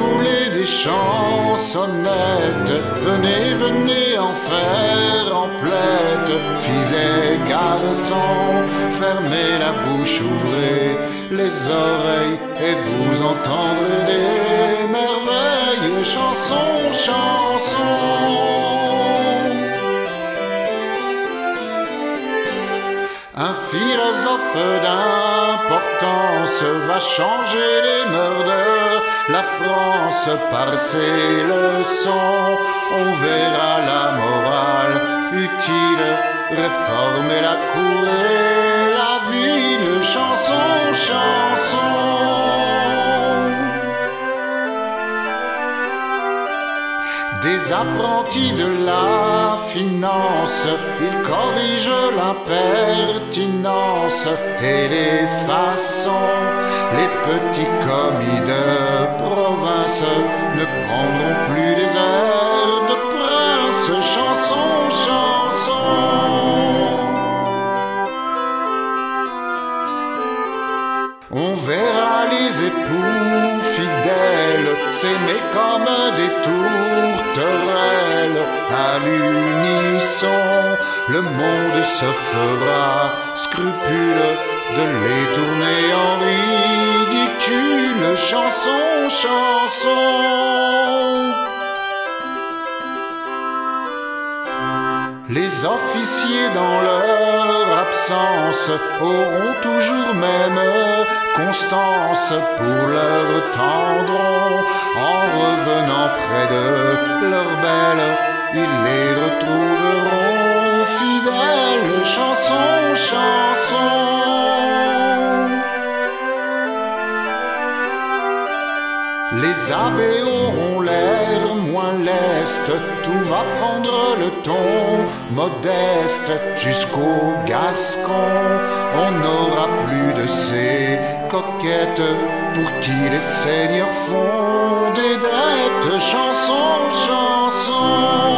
rouler des chansonnettes. Venez, venez en faire emplette, filles et garçons, fermez la bouche, ouvrez les oreilles et vous entendrez des merveilles. Chansons, chansons. Un philosophe d'importance va changer les mœurs de la France par ses leçons. On verra la morale utile, réformer la cour et la ville. Chanson, chanson. Des apprentis de la finance, ils corrigent l'impertinence et les façons. Les petits commis de province ne prendront plus des airs de prince. Chanson, chanson. On verra les époux fidèles s'aimer comme des tourterelles. À l'unisson, le monde se fera scrupule de les tourner en ridicule. Chanson, chanson. Les officiers dans leur absence auront toujours même constance pour leur tendron. En revenant près de leur belle, ils les retrouveront fidèles. Chanson, chanson. Les abbés auront l'air moins leste, tout va prendre le ton modeste jusqu'aux gascons. On n'aura plus de ces coquettes pour qui les seigneurs font des dettes. Chanson, chanson.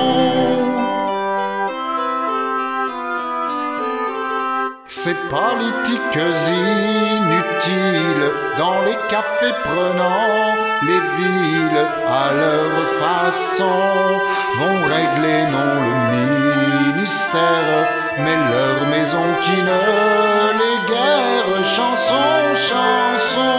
Ces politiques inutiles dans les cafés prenant les villes à leur façon vont régler non le ministère mais leur maison qui ne les guère. Chanson, chanson.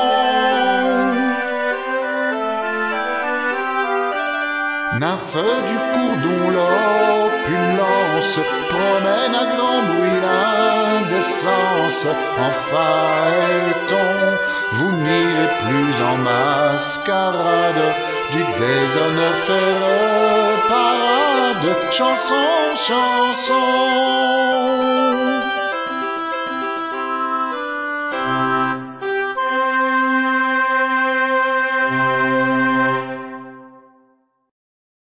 Nymphe du cours dont l'opulence promène à grand bruit l'indécence en phaéton, vous n'irez plus en mascarade, du déshonneur faire parade. Chanson, chanson.